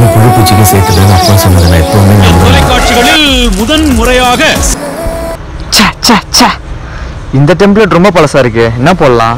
வந்து புழுப்பூச்சிக்கு சேர்த்துக்கணும் அப்பா சொன்னதை நான் எப்பவுமே தொலைக்காட்சிகளில் முதன் முறையாக இந்த டெம்ப்ளேட் ரொம்ப பழசா இருக்கு. என்ன போடலாம்?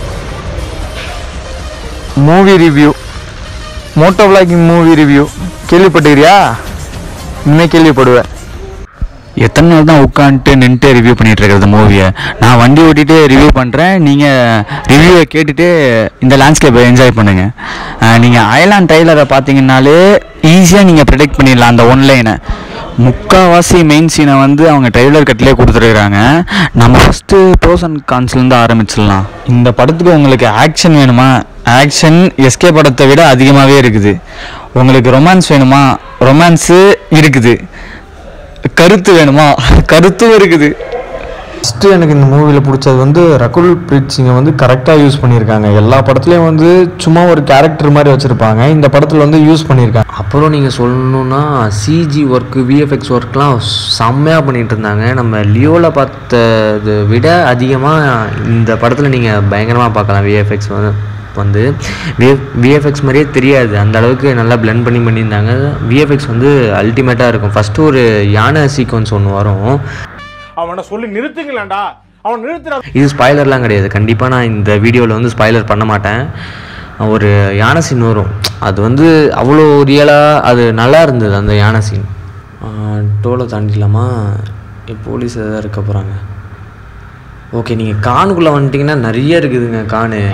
Movie review, moto vlogging movie review கேள்விப்பட்டுக்கிறியா? இனிமேல் கேள்விப்படுவேன். எத்தனை நாள் தான் உட்காந்துட்டு நின்றுட்டு ரிவ்யூ பண்ணிகிட்டு இருக்கிறது மூவியை? நான் வண்டி ஓட்டிகிட்டு ரிவ்யூ பண்ணுறேன், நீங்கள் ரிவ்யூவை கேட்டுட்டு இந்த லேண்ட்ஸ்கேப்பை என்ஜாய் பண்ணுங்கள். நீங்கள் அயலான் ட்ரெய்லரை பார்த்தீங்கன்னாலே ஈஸியாக நீங்கள் ப்ரிடிக்ட் பண்ணிடலாம். அந்த ஒன்லைனை முக்கால்வாசி மெயின் சீனை வந்து அவங்க ட்ரெய்லர் கட்டிலே கொடுத்துருக்குறாங்க. நம்ம ஃபஸ்ட்டு ப்ரோஸ் அண்ட் கான்ஸ்லேருந்து ஆரம்பிச்சிடலாம். இந்த படத்துக்கு உங்களுக்கு ஆக்ஷன் வேணுமா? ஆக்ஷன் எஸ்கே படத்தை விட அதிகமாகவே இருக்குது. உங்களுக்கு ரொமான்ஸ் வேணுமா? ரொமான்ஸு இருக்குது. கருத்து வேணுமா? கருத்தும் இருக்குது. ஃபஸ்ட்டு எனக்கு இந்த மூவியில் பிடிச்சது வந்து ரகுல் பிரீத் சிங்கை வந்து கரெக்டாக யூஸ் பண்ணியிருக்காங்க. எல்லா படத்துலேயும் வந்து சும்மா ஒரு கேரக்டர் மாதிரி வச்சுருப்பாங்க, இந்த படத்தில் வந்து யூஸ் பண்ணியிருக்காங்க. அப்புறம் நீங்கள் சொல்லணுன்னா சிஜி ஒர்க்கு, விஎஃப்எக்ஸ் ஒர்க்லாம் செம்மையாக பண்ணிகிட்டு இருந்தாங்க. நம்ம லியோவில் பார்த்ததை விட அதிகமாக இந்த படத்தில் நீங்கள் பயங்கரமாக பார்க்கலாம். விஎஃப்எக்ஸ் வந்து விஎஃப்எக்ஸ் மாதிரியே தெரியாது, அந்த அளவுக்கு நல்லா பிளெண்ட் பண்ணியிருந்தாங்க. விஎஃப்எக்ஸ் வந்து அல்டிமேட்டாக இருக்கும். ஃபஸ்ட்டு ஒரு யானை சீக்வன்ஸ் ஒன்று வரும், அவனை சொல்லி நிறுத்துங்களேன்டா, அவன் நிறுத்துறா. இது ஸ்பாய்லர்லாம் கிடையாது, கண்டிப்பாக நான் இந்த வீடியோவில் வந்து ஸ்பாய்லர் பண்ண மாட்டேன். ஒரு யானை சீன் வரும், அது வந்து அவ்வளோ ரியலாக அது நல்லா இருந்தது அந்த யானை சீன். டோலை தாண்டிக்கலாமா? போலீஸ் எதாவது இருக்க போகிறாங்க. ஓகே, நீங்கள் கானுக்குள்ளே வந்துட்டிங்கன்னா நிறைய இருக்குதுங்க.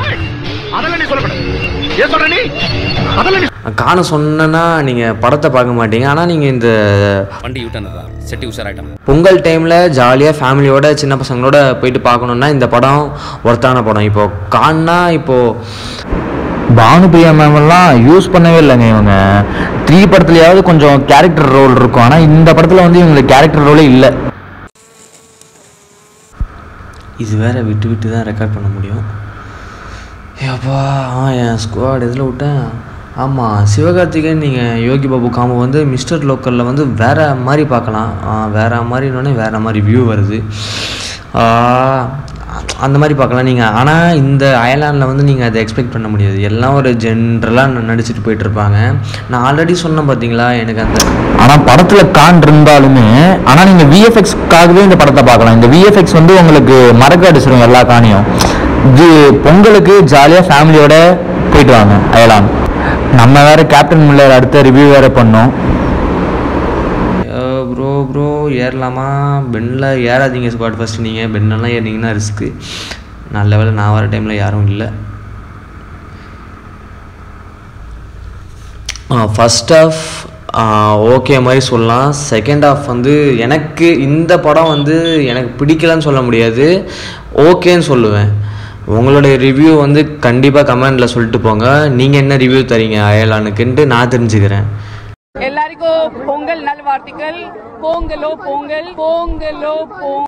காண சொன்னா நீங்கள் படத்தை பார்க்க மாட்டீங்க. ஆனால் நீங்கள் இந்த பொங்கல் டைமில் ஜாலியாக ஃபேமிலியோட சின்ன பசங்களோட போயிட்டு பார்க்கணுன்னா இந்த படம் ஒர்த்தான படம். இப்போது கான்னா இப்போது பானுபிரியா மேமெல்லாம் யூஸ் பண்ணவே இல்லைங்க. இவங்க 3 படத்துலையாவது கொஞ்சம் கேரக்டர் ரோல் இருக்கும், ஆனால் இந்த படத்தில் வந்து இவங்களுக்கு கேரக்டர் ரோலே இல்லை. இது வேறு விட்டு தான் ரெக்கார்ட் பண்ண முடியும். ஏப்பா என் ஸ்குவாட் இதில் விட்டேன். ஆமாம், சிவகார்த்திகேயன் நீங்கள் யோகி பாபு காம்போ வந்து மிஸ்டர் லோக்கலில் வந்து வேறு மாதிரி பார்க்கலாம். வேறு மாதிரினோடனே வேறு மாதிரி வியூ வருது, அந்த மாதிரி பார்க்கலாம் நீங்கள். ஆனால் இந்த அயர்லாண்டில் வந்து நீங்கள் அதை எக்ஸ்பெக்ட் பண்ண முடியாது. எல்லாம் ஒரு ஜென்ரலாக நடிச்சுட்டு போயிட்டுருப்பாங்க. நான் ஆல்ரெடி சொன்னேன் பார்த்தீங்களா, எனக்கு அந்த ஆனால் படத்தில் கான் இருந்தாலுமே ஆனால் நீங்கள் விஎஃப்எக்ஸ்க்காகவே இந்த படத்தை பார்க்கலாம். இந்த விஎஃப்எக்ஸ் வந்து உங்களுக்கு மறக்க அடிச்சிடும் எல்லா காணியும். இது பொங்கலுக்கு ஜாலியாக ஃபேமிலியோட போயிட்டு வாங்க அயர்லாந்து. நம்ம வேறு கேப்டன் மில்லர் அடுத்த ரிவ்யூ வேறு பண்ணோம். ப்ரோ ஏறலாமா? பெண்ணில் ஏறாதீங்க ஸ்குவாட். ஃபஸ்ட்டு நீங்கள் பெண்ணெல்லாம் ஏறினீங்கன்னா ரிஸ்க்கு. நல்ல வேலை நான் வர டைமில் யாரும் இல்லை. ஃபஸ்ட் ஆஃப் ஓகே மாதிரி சொல்லலாம். செகண்ட் ஆஃப் வந்து எனக்கு இந்த படம் வந்து எனக்கு பிடிக்கலன்னு சொல்ல முடியாது, ஓகேன்னு சொல்லுவேன். உங்களுடைய ரிவ்யூ வந்து கண்டிப்பாக கமெண்டில் சொல்லிட்டு போங்க. நீங்கள் என்ன ரிவ்யூ தரீங்க அயர்லாண்டுக்குன்ட்டு நான் தெரிஞ்சுக்கிறேன். எல்லாருக்கும் பொங்கல் நல்வாழ்த்துக்கள். பொங்கலோ பொங்கல், பொங்கலோ பொங்கல்.